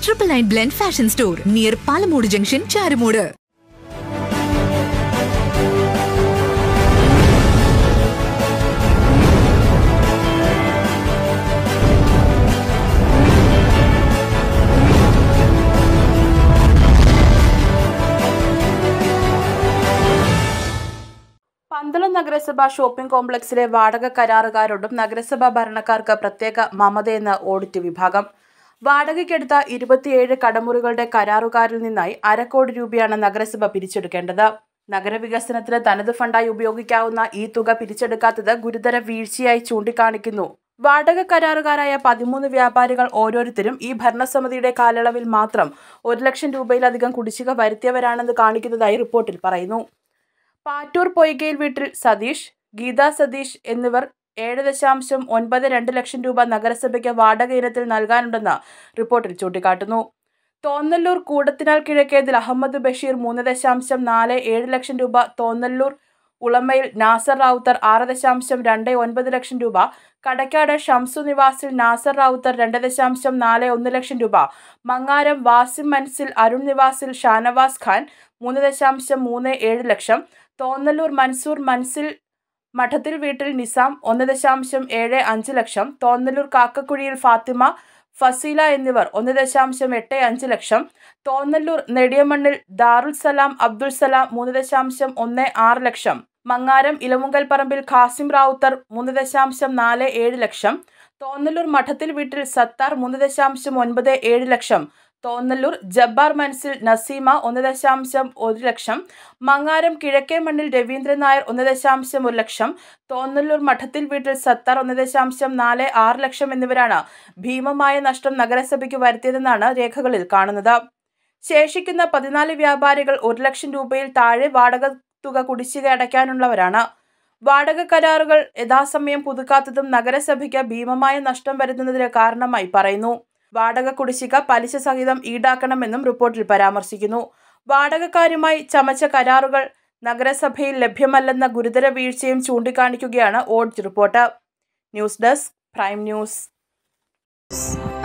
999 Blend Fashion Store near Palamodu Junction, Charamodu. Pandalam നഗരസഭ shopping കോംപ്ലക്സിലെ വാടക കരാറുകാരോടും നഗരസഭാ ഭരണക്കാർക്ക് പ്രത്യേക മമതയെന്ന് ഓഡിറ്റ് വിഭാഗം. വാടകയ്ക്കെടുത്ത 27 കടമുറികളുടെ കരാറുകാരിൽ നിന്നായി 1/2 കോടി രൂപയാണ് നഗരസഭ പിരിച്ചെടുക്കേണ്ടത്. നഗരവികസനത്തിന് തനത് ഫണ്ടായി ഉപയോഗിക്കാവുന്ന ഈ തുക പിരിച്ചെടുക്കാത്തത് ഗുരുതര വീഴ്ചയായി ചൂണ്ടിക്കാണിക്കുന്നു. വാടക കരാറുകാരായ 13 വ്യാപാരികൾ ഓരോരുത്തരും ഈ ഭരണസമിതിയുടെ കാലയളവിൽ മാത്രം 1 ലക്ഷം രൂപയിലധികം കുടിശ്ശിക വരുത്തിയവരാണെന്ന് കാണിക്കുന്നതായി റിപ്പോർട്ടിൽ പറയുന്നു. പാറ്റൂർ പൊയ്കയിൽ വീട്ടിൽ സതീഷ്, ഗീത സതീഷ് എന്നിവർ 7.92 ലക്ഷം രൂപ നഗരസഭയ്ക്ക് വാടക ഇനത്തിൽ നൽകാനുണ്ടെന്ന് റിപ്പോർട്ടിൽ ചൂണ്ടിക്കാട്ടുന്നു. തോന്നല്ലൂർ കൂടത്തിനാൽ കിഴക്കേതിൽ അഹമ്മദ് ബഷീർ 3.47 ലക്ഷം രൂപ, തോന്നല്ലൂർ ഉളമയിൽ നാസർ റാവുത്തർ 6.29 ലക്ഷം രൂപ, കടക്കാട് ഷംസു നിവാസിൽ നാസർ റാവുത്തർ 2.41 ലക്ഷം രൂപ, മങ്ങാരം വാസിം മൻസിൽ അരുൺ നിവാസിൽ ഷാനവാസ് ഖാൻ 3.37 ലക്ഷം, തോന്നല്ലൂർ മൻസൂർ മൻസിൽ മഠത്തിൽ വീട്ടിൽ നിസാം 1.75 ലക്ഷം, തോന്നല്ലൂർ കാക്കക്കുഴിയിൽ ഫാത്തിമ, ഫസീല എന്നിവർ 1.85 ലക്ഷം, തോന്നല്ലൂർ നെടിയമണ്ണിൽ ദാറുൽ സലാം അബ്ദുൽ സലാം 3.16 ലക്ഷം, മങ്ങാരം ഇലവുങ്കൽ പറമ്പിൽ ഖാസിം റാവുത്തർ 3.47 ലക്ഷം, തോന്നല്ലൂർ മഠത്തിൽ വീട്ടിൽ സത്താർ 3.97 ലക്ഷം, തോന്നല്ലൂർ ജബ്ബാർ മൻസിൽ നസീമ 1.1 ലക്ഷം, മങ്ങാരം കിഴക്കേ മണ്ണിൽ രവീന്ദ്രൻ നായർ 1.1 ലക്ഷം, തോന്നല്ലൂർ മഠത്തിൽ വീട്ടിൽ സത്താർ 1.46 ലക്ഷം എന്നിവരാണ് ഭീമമായ നഷ്ടം നഗരസഭയ്ക്ക് വരുത്തിയതെന്നാണ് രേഖകളിൽ കാണുന്നത്. ശേഷിക്കുന്ന 14 വ്യാപാരികൾ 1 ലക്ഷം രൂപയിൽ താഴെ വാടക തുക കുടിശ്ശിക അടയ്ക്കാനുള്ളവരാണ്. വാടക കരാറുകൾ യഥാസമയം പുതുക്കാത്തതും നഗരസഭയ്ക്ക് ഭീമമായ നഷ്ടം വരുത്തുന്നതിന് കാരണമായി പറയുന്നു. വാടക കുടിശ്ശിക പലിശ സഹിതം ഈടാക്കണമെന്നും റിപ്പോർട്ടിൽ പരാമർശിക്കുന്നു. വാടകക്കാരുമായി ചമച്ച കരാറുകൾ നഗരസഭയിൽ ലഭ്യമല്ലെന്ന ഗുരുതര വീഴ്ചയും ചൂണ്ടിക്കാണിക്കുകയാണ് audit report. News desk, prime news.